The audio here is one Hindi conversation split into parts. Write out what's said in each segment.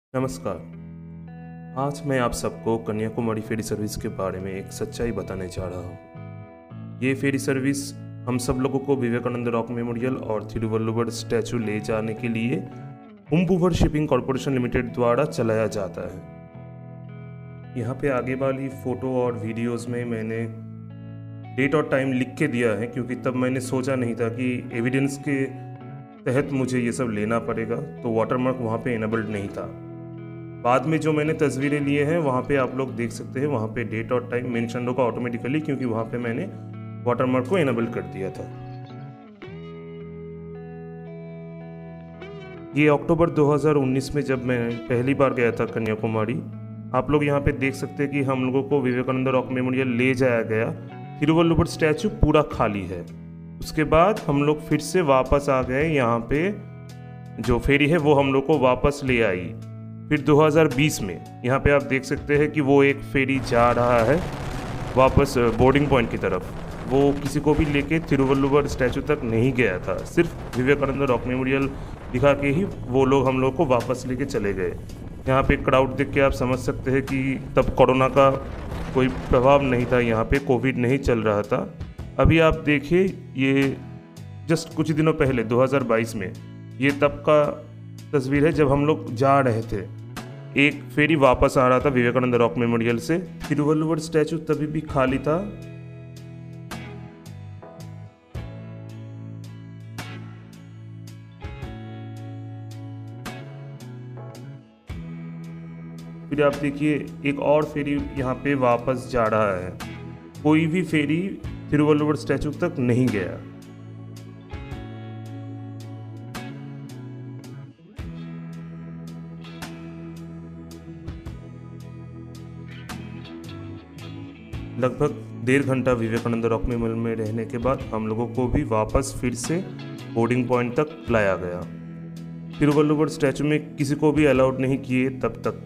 नमस्कार। आज मैं आप सबको कन्याकुमारी फेरी सर्विस के बारे में एक सच्चाई बताने जा रहा हूँ। ये फेरी सर्विस हम सब लोगों को विवेकानंद रॉक मेमोरियल और थिरुवल्लुवर स्टैचू ले जाने के लिए हुम्बुवर शिपिंग कॉरपोरेशन लिमिटेड द्वारा चलाया जाता है। यहाँ पे आगे वाली फ़ोटो और वीडियोस में मैंने डेट और टाइम लिख के दिया है, क्योंकि तब मैंने सोचा नहीं था कि एविडेंस के तहत मुझे ये सब लेना पड़ेगा, तो वाटरमार्क वहाँ पे इनेबल्ड नहीं था। बाद में जो मैंने तस्वीरें लिए हैं वहाँ पे आप लोग देख सकते हैं, वहाँ पे डेट और टाइम मेंशन होगा ऑटोमेटिकली, क्योंकि वहाँ पे मैंने वाटरमार्क को इनेबल कर दिया था। ये अक्टूबर 2019 में जब मैं पहली बार गया था कन्याकुमारी। आप लोग यहाँ पे देख सकते हैं कि हम लोगों को विवेकानंद रॉक मेमोरियल ले जाया गया। थिरुवल्लुवर स्टैचू पूरा खाली है। उसके बाद हम लोग फिर से वापस आ गए। यहाँ पे जो फेरी है वो हम लोग को वापस ले आई। फिर 2020 में यहाँ पे आप देख सकते हैं कि वो एक फेरी जा रहा है वापस बोर्डिंग पॉइंट की तरफ। वो किसी को भी लेके थिरुवल्लुवर स्टैचू तक नहीं गया था, सिर्फ विवेकानंद रॉक मेमोरियल दिखा के ही वो लोग हम लोग को वापस लेके चले गए। यहाँ पे क्राउड देख के आप समझ सकते हैं कि तब कोरोना का कोई प्रभाव नहीं था, यहाँ पे कोविड नहीं चल रहा था। अभी आप देखिए, ये जस्ट कुछ दिनों पहले 2022 में ये तब का तस्वीर है जब हम लोग जा रहे थे। एक फेरी वापस आ रहा था विवेकानंद रॉक मेमोरियल से। थिरुवल्लुवर स्टैचू तभी भी खाली था। फिर आप देखिए, एक और फेरी यहाँ पे वापस जा रहा है। कोई भी फेरी थिरुवल्लुवर स्टैचू तक नहीं गया। लगभग 1.5 घंटा विवेकानंद रॉक मेमोरियल में रहने के बाद हम लोगों को भी वापस फिर से बोर्डिंग पॉइंट तक लाया गया। थिरुवल्लुवर स्टैचू में किसी को भी अलाउड नहीं किए तब तक।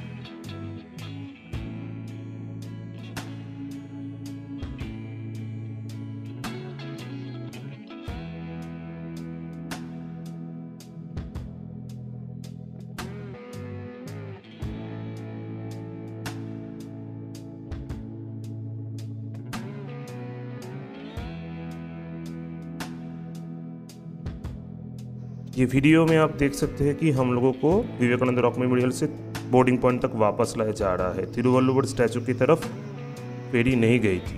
ये वीडियो में आप देख सकते हैं कि हम लोगों को विवेकानंद रॉक मेमोरियल से बोर्डिंग पॉइंट तक वापस लाया जा रहा है। थिरुवल्लुवर स्टैचू की तरफ फेरी नहीं गई थी।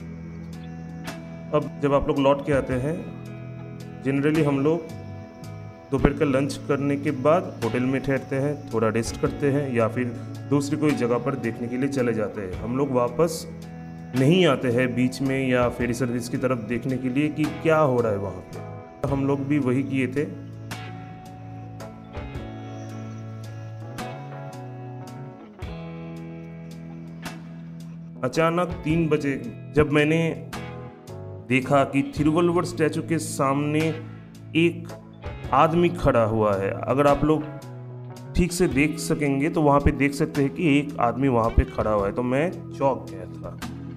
अब जब आप लोग लौट के आते हैं, जनरली हम लोग दोपहर का लंच करने के बाद होटल में ठहरते हैं, थोड़ा रेस्ट करते हैं, या फिर दूसरी कोई जगह पर देखने के लिए चले जाते हैं। हम लोग वापस नहीं आते हैं बीच में या फेरी सर्विस की तरफ देखने के लिए कि क्या हो रहा है वहाँ पे। हम लोग भी वही किए थे। अचानक 3 बजे जब मैंने देखा कि थिरुवल्लुवर स्टैचू के सामने एक आदमी खड़ा हुआ है। अगर आप लोग ठीक से देख सकेंगे तो वहाँ पे देख सकते हैं कि एक आदमी वहाँ पे खड़ा हुआ है, तो मैं चौंक गया था।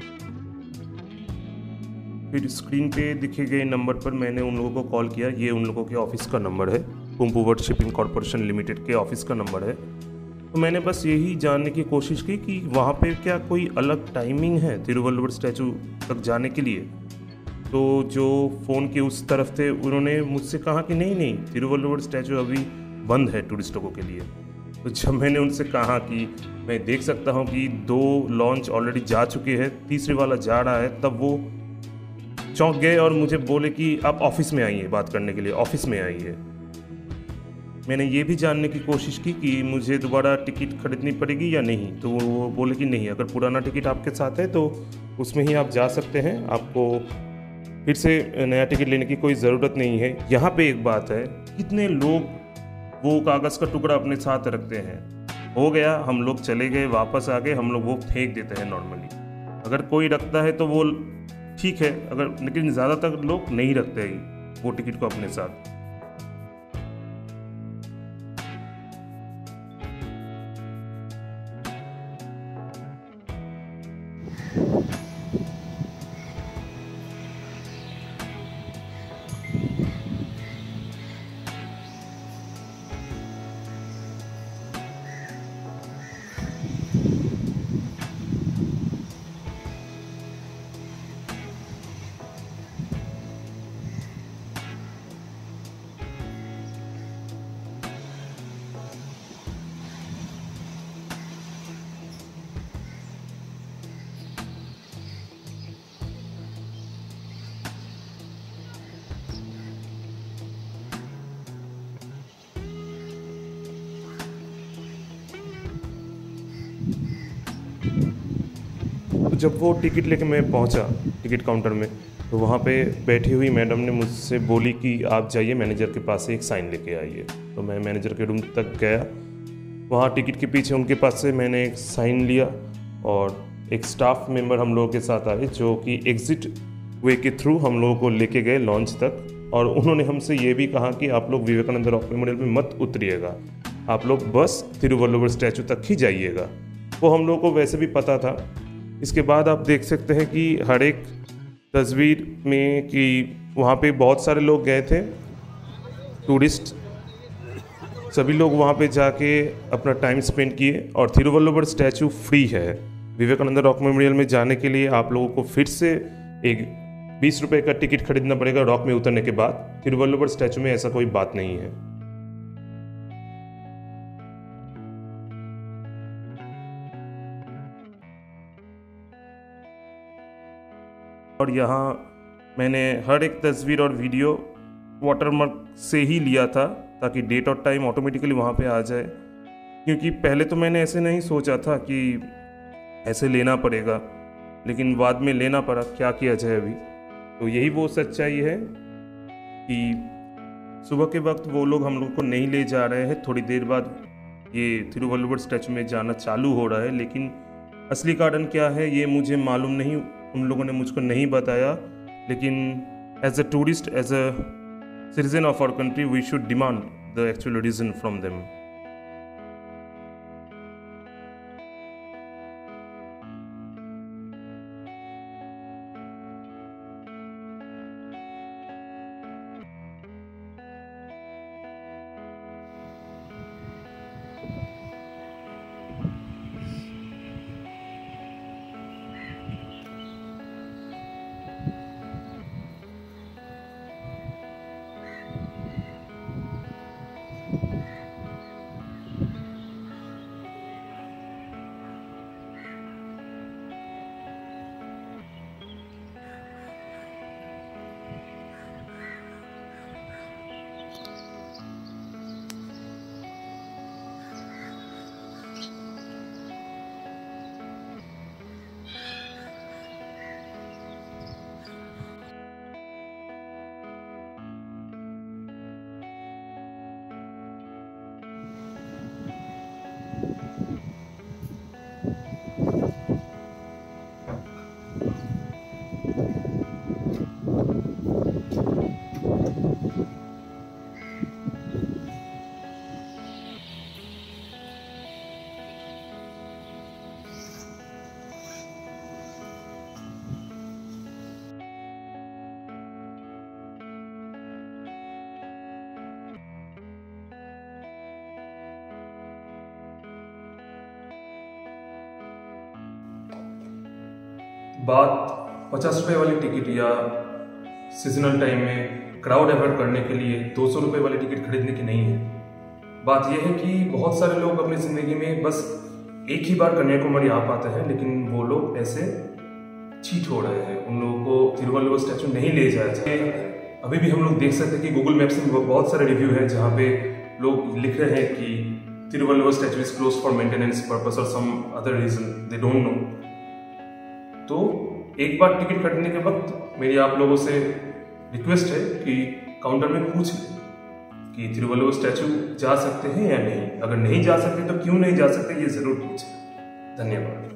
फिर स्क्रीन पे दिखे गए नंबर पर मैंने उन लोगों को कॉल किया। ये उन लोगों के ऑफिस का नंबर है, हुम्बुवर शिपिंग कॉरपोरेशन लिमिटेड के ऑफिस का नंबर है। तो मैंने बस यही जानने की कोशिश की कि वहाँ पे क्या कोई अलग टाइमिंग है थिरुवल्लुवर स्टैचू तक जाने के लिए। तो जो फ़ोन के उस तरफ थे उन्होंने मुझसे कहा कि नहीं, थिरुवल्लुवर स्टैचू अभी बंद है टूरिस्ट लोगों के लिए। तो जब मैंने उनसे कहा कि मैं देख सकता हूँ कि 2 लॉन्च ऑलरेडी जा चुके हैं, तीसरे वाला जा रहा है, तब वो चौंक गए और मुझे बोले कि आप ऑफिस में आइए बात करने के लिए, ऑफिस में आइए। मैंने ये भी जानने की कोशिश की कि मुझे दोबारा टिकट खरीदनी पड़ेगी या नहीं, तो वो बोले कि नहीं, अगर पुराना टिकट आपके साथ है तो उसमें ही आप जा सकते हैं, आपको फिर से नया टिकट लेने की कोई ज़रूरत नहीं है। यहाँ पे एक बात है, कितने लोग वो कागज़ का टुकड़ा अपने साथ रखते हैं। हो गया, हम लोग चले गए, वापस आ गए, हम लोग वो फेंक देते हैं नॉर्मली। अगर कोई रखता है तो वो ठीक है, अगर लेकिन ज़्यादातर लोग नहीं रखते हैं वो टिकट को अपने साथ। जब वो टिकट लेके मैं पहुंचा टिकट काउंटर में, तो वहाँ पे बैठी हुई मैडम ने मुझसे बोली कि आप जाइए मैनेजर के पास से एक साइन लेके आइए। तो मैं मैनेजर के रूम तक गया, वहाँ टिकट के पीछे उनके पास से मैंने एक साइन लिया और एक स्टाफ मेंबर हम लोगों के साथ आए जो कि एग्ज़िट वे के थ्रू हम लोगों को लेके गए लॉन्च तक। और उन्होंने हमसे ये भी कहा कि आप लोग विवेकानंद रॉक मेमोरियल में मत उतरिएगा, आप लोग बस तिरुवल्लुवर स्टैचू तक ही जाइएगा। वो हम लोगों को वैसे भी पता था। इसके बाद आप देख सकते हैं कि हर एक तस्वीर में कि वहाँ पे बहुत सारे लोग गए थे, टूरिस्ट सभी लोग वहाँ पे जाके अपना टाइम स्पेंड किए। और तिरुवल्लुवर स्टैचू फ्री है। विवेकानंद रॉक मेमोरियल में जाने के लिए आप लोगों को फिर से एक 20 रुपये का टिकट खरीदना पड़ेगा रॉक में उतरने के बाद। तिरुवल्लुवर स्टैचू में ऐसा कोई बात नहीं है। और यहाँ मैंने हर एक तस्वीर और वीडियो वाटरमार्क से ही लिया था ताकि डेट और टाइम ऑटोमेटिकली वहाँ पे आ जाए, क्योंकि पहले तो मैंने ऐसे नहीं सोचा था कि ऐसे लेना पड़ेगा, लेकिन बाद में लेना पड़ा, क्या किया जाए अभी। तो यही वो सच्चाई है कि सुबह के वक्त वो लोग हम लोग को नहीं ले जा रहे हैं, थोड़ी देर बाद ये तिरुवल्लुवर स्टैचू में जाना चालू हो रहा है। लेकिन असली कारण क्या है ये मुझे मालूम नहीं, उन लोगों ने मुझको नहीं बताया। लेकिन as a tourist, as a citizen of our country, we should demand the actual reason from them. बात 50 रुपये वाली टिकट या सीजनल टाइम में क्राउड अवॉइड करने के लिए 200 रुपये वाली टिकट खरीदने की नहीं है। बात यह है कि बहुत सारे लोग अपनी ज़िंदगी में बस एक ही बार कन्याकुमारी आ पाते हैं, लेकिन वो लोग ऐसे चीट हो रहे हैं। उन लोगों को तिरुवल्लुवर स्टैचू नहीं ले जाया जाए। अभी भी हम लोग देख सकते हैं कि गूगल मैप्स में बहुत सारे रिव्यू हैं जहाँ पे लोग लिख रहे हैं कि Thiruvalluvar statue is close for maintenance purpose और some other reason they don't know. तो एक बार टिकट कटने के वक्त मेरी आप लोगों से रिक्वेस्ट है कि काउंटर में पूछ लें कि तिरुवल्लुवर स्टैचू जा सकते हैं या नहीं। अगर नहीं जा सकते तो क्यों नहीं जा सकते, ये ज़रूर पूछें। धन्यवाद।